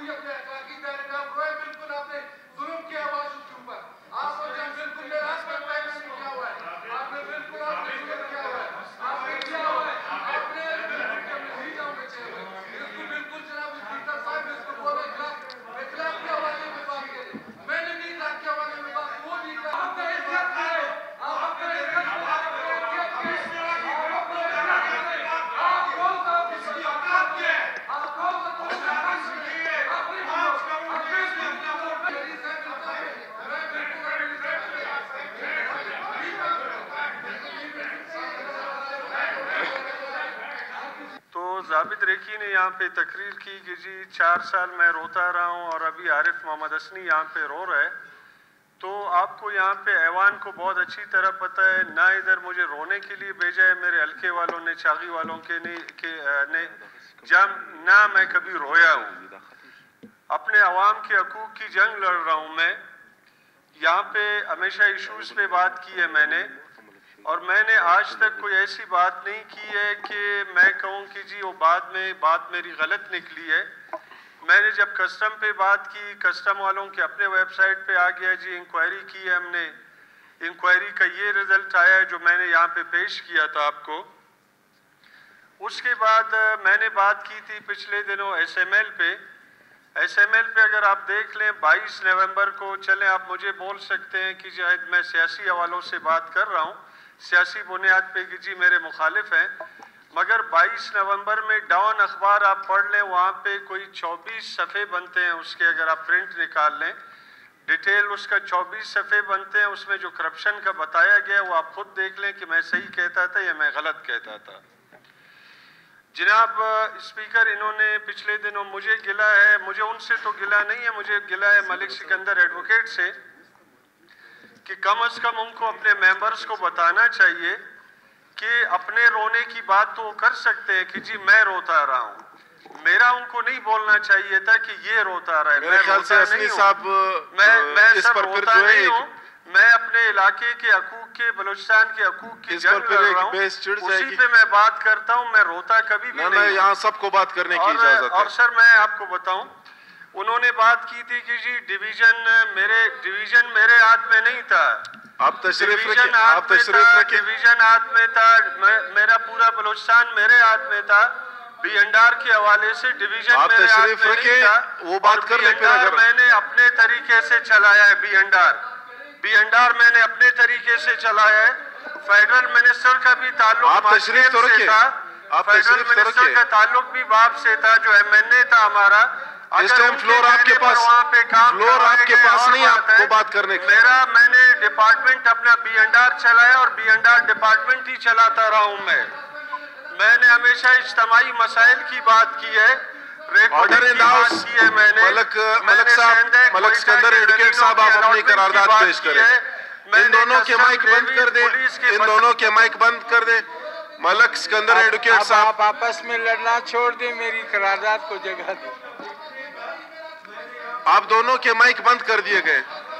भी अपने अखलाकी दायरे में आप रोए, बिल्कुल आपने जुल्म किया आवाज़ के ऊपर, आपको जब बिल्कुल मेरा हस्बैंड पैदा नहीं किया हुआ है, आपने बिल्कुल आपने जुल्म किया हुआ है, आपने किया हुआ है, आपने बिल्कुल नहीं जाओगे चाहिए, इसको बिल्कुल जनाब स्पीकर साहब इसको बोलो इखलाक के हवाले में बात करें, मैंने नहीं इखलाक के हवाले में बात, वो नहीं कर आपका इज्जत है, आप अपना इज्जत आप कौन सा इसकी औकात क्या है, आप कौन सा जाबिद रेखी ने यहाँ पे तकरीर की कि जी 4 साल मैं रोता रहा हूँ और अभी आरिफ मोहम्मद असनी यहाँ पे रो रहा है। तो आपको यहाँ पे ऐवान को बहुत अच्छी तरह पता है, ना इधर मुझे रोने के लिए भेजा है मेरे हल्के वालों ने, चागी वालों के ने जब ना मैं कभी रोया हूँ। अपने अवाम के हकूक़ की जंग लड़ रहा हूँ मैं। यहाँ पे हमेशा इशूज़ पे बात की है मैंने, और मैंने आज तक कोई ऐसी बात नहीं की है कि मैं कहूँ कि जी वो बात मेरी गलत निकली है। मैंने जब कस्टम पे बात की, कस्टम वालों के अपने वेबसाइट पे आ गया जी इंक्वायरी की है हमने, इंक्वायरी का ये रिज़ल्ट आया है जो मैंने यहाँ पे पेश किया था आपको। उसके बाद मैंने बात की थी पिछले दिनों SML पे। SML पे अगर आप देख लें 22 नवंबर को, चलें आप मुझे बोल सकते हैं कि शायद मैं सियासी हवालों से बात कर रहा हूँ, सियासी बुनियाद पे कि जी मेरे मुखालिफ हैं, मगर 22 नवंबर में डॉन अखबार आप पढ़ लें, वहाँ पे कोई 24 सफ़े बनते हैं उसके, अगर आप प्रिंट निकाल लें डिटेल उसका 24 सफ़े बनते हैं। उसमें जो करप्शन का बताया गया वो आप खुद देख लें कि मैं सही कहता था या मैं गलत कहता था। जनाब स्पीकर, इन्होंने पिछले दिनों मुझे गिला है, मुझे उनसे तो गिला नहीं है, मुझे गिला है मलिक सिकंदर एडवोकेट से कि कम से कम उनको अपने मेंबर्स को बताना चाहिए कि अपने रोने की बात तो कर सकते हैं कि जी मैं रोता रहा हूँ, मेरा उनको नहीं बोलना चाहिए था कि ये रोता रहा है। मेरे ख्याल से असली साहब मैं इस पर फिर जो है मैं अपने इलाके के हकूक के, बलूचिस्तान के हकूक की जंग लड़ रहा हूँ, उसी पे मैं बात करता हूँ, मैं रोता कभी भी नहीं। यहाँ सबको बात करने की इजाजत है। और सर मैं आपको बताऊं, उन्होंने बात की थी कि जी डिवीजन मेरे हाथ में नहीं था, आप तशरीफ रखिए, डिवीजन हाथ में था, मेरा पूरा बलूचिस्तान मेरे हाथ में था। बीएनडार के हवाले से डिवीजन मेरे हाथ में नहीं था, वो बात कर मैंने अपने तरीके से चलाया है। बीएनडार मैंने अपने तरीके से चलाया है। फेडरल मिनिस्टर का भी ताल्लुक से था, फेडरल मिनिस्टर का ताल्लुक भी बाप से था जो MNA था हमारा। इस टाइम फ्लोर आपके पास, फ्लोर आपके पास नहीं, आपको बात करने की। मैंने डिपार्टमेंट अपना बीएनडार चलाया और बीएनडार डिपार्टमेंट ही चलाता रहा हूं मैंने हमेशा इज्तिमाई मसाइल की बात की है, ऑर्डर इन हाउस की है मैंने। मलक सिकंदर एडवोकेट साहब, आप अपनी करारदाद पेश करें। इन दोनों के माइक बंद कर दें, इन दोनों के माइक बंद कर दें। मलक सिकंदर एडवोकेट साहब, आप आपस में लड़ना छोड़ दें, मेरी करारदाद को जगह दें। आप दोनों के माइक बंद कर दिए गए।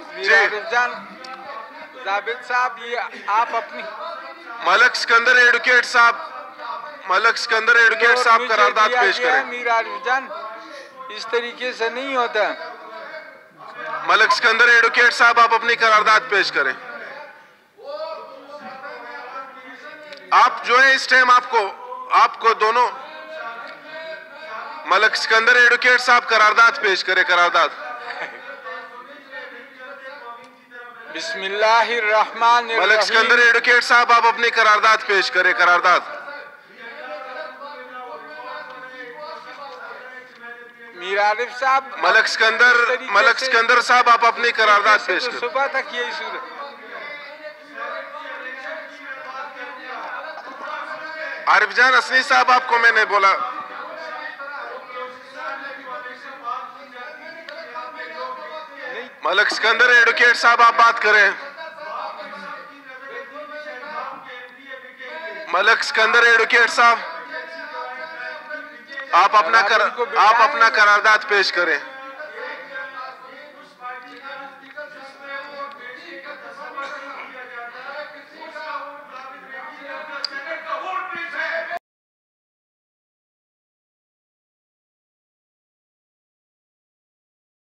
जाबिद साहब, ये आप अपनी मलक सिकंदर एडवोकेट साहब, मलक सिकंदर एडवोकेट साहब करारदाद पेश करें। मीरा रिजवान, इस तरीके से नहीं होता। मलक सिकंदर एडवोकेट साहब, आप अपनी करारदाद पेश करें। आप जो है इस टाइम आपको दोनों, मलक सिकंदर एडवोकेट साहब करारदाद पेश करें। करारदाद। बिस्मिल्लाहिर्रहमानिर्रहीम। मलक सिकंदर एडवोकेट साहब, आप अपनी करारदाद पेश करें। करारदाद। मीर आरिफ साहब, मलक सिकंदर साहब, आप अपनी करारदाद पेश करें। सुबह तक यही सूरत। आरिफजान असनी साहब, आपको मैंने बोला। मलक सिकंदर एडवोकेट साहब, आप बात करें। मलक सिकंदर एडवोकेट साहब, आप अपना करारदाद पेश करें।